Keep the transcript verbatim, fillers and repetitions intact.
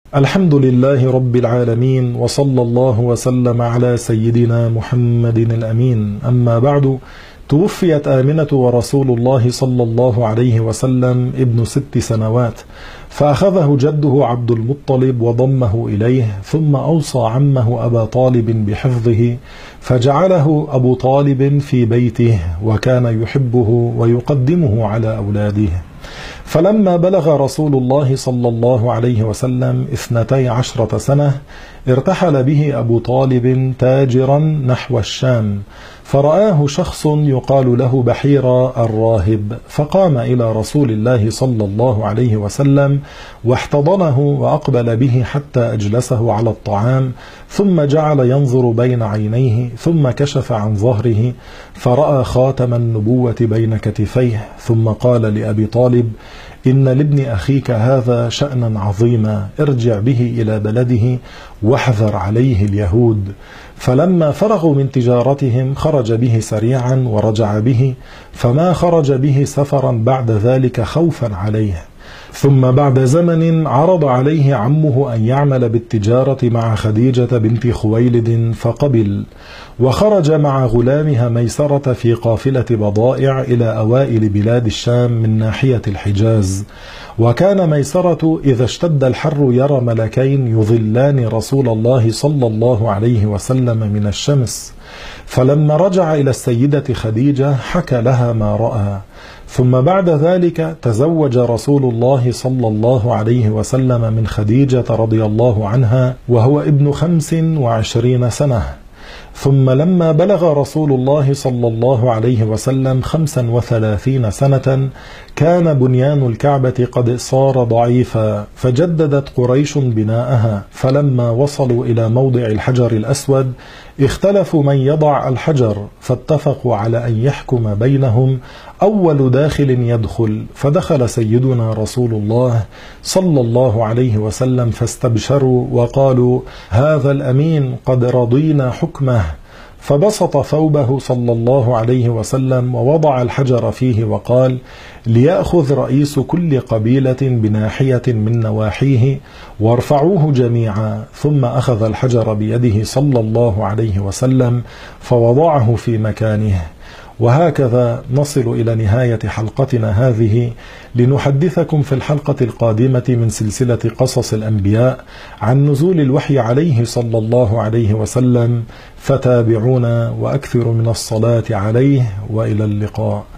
الحمد لله رب العالمين، وصلى الله وسلم على سيدنا محمد الأمين. أما بعد، توفيت آمنة ورسول الله صلى الله عليه وسلم ابن ست سنوات، فأخذه جده عبد المطلب وضمه إليه، ثم أوصى عمه أبا طالب بحفظه، فجعله أبو طالب في بيته، وكان يحبه ويقدمه على أولاده. فلما بلغ رسول الله صلى الله عليه وسلم اثنتي عشرة سنة، ارتحل به أبو طالب تاجرا نحو الشام، فرآه شخص يقال له بحيرة الراهب، فقام إلى رسول الله صلى الله عليه وسلم واحتضنه وأقبل به حتى أجلسه على الطعام، ثم جعل ينظر بين عينيه، ثم كشف عن ظهره فرأى خاتم النبوة بين كتفيه، ثم قال لأبي طالب: إن لابن أخيك هذا شأنا عظيما، ارجع به إلى بلده واحذر عليه اليهود. فلما فرغوا من تجارتهم خرج به سريعا ورجع به، فما خرج به سفرا بعد ذلك خوفا عليه. ثم بعد زمن عرض عليه عمه أن يعمل بالتجارة مع خديجة بنت خويلد فقبل، وخرج مع غلامها ميسرة في قافلة بضائع إلى أوائل بلاد الشام من ناحية الحجاز. وكان ميسرة إذا اشتد الحر يرى ملكين يظلان رسول الله صلى الله عليه وسلم من الشمس. فلما رجع إلى السيدة خديجة حكى لها ما رأى. ثم بعد ذلك تزوج رسول الله صلى الله عليه وسلم من خديجة رضي الله عنها وهو ابن خمس وعشرين سنة. ثم لما بلغ رسول الله صلى الله عليه وسلم خمسا وثلاثين سنة، كان بنيان الكعبة قد صار ضعيفا، فجددت قريش بناءها. فلما وصلوا إلى موضع الحجر الأسود اختلفوا من يضع الحجر، فاتفقوا على أن يحكم بينهم أول داخل يدخل. فدخل سيدنا رسول الله صلى الله عليه وسلم فاستبشروا وقالوا: هذا الأمين قد رضينا حكمه. فبسط ثوبه صلى الله عليه وسلم ووضع الحجر فيه وقال: ليأخذ رئيس كل قبيلة بناحية من نواحيه وارفعوه جميعا. ثم أخذ الحجر بيده صلى الله عليه وسلم فوضعه في مكانه. وهكذا نصل إلى نهاية حلقتنا هذه، لنحدثكم في الحلقة القادمة من سلسلة قصص الأنبياء عن نزول الوحي عليه صلى الله عليه وسلم، فتابعونا وأكثروا من الصلاة عليه، وإلى اللقاء.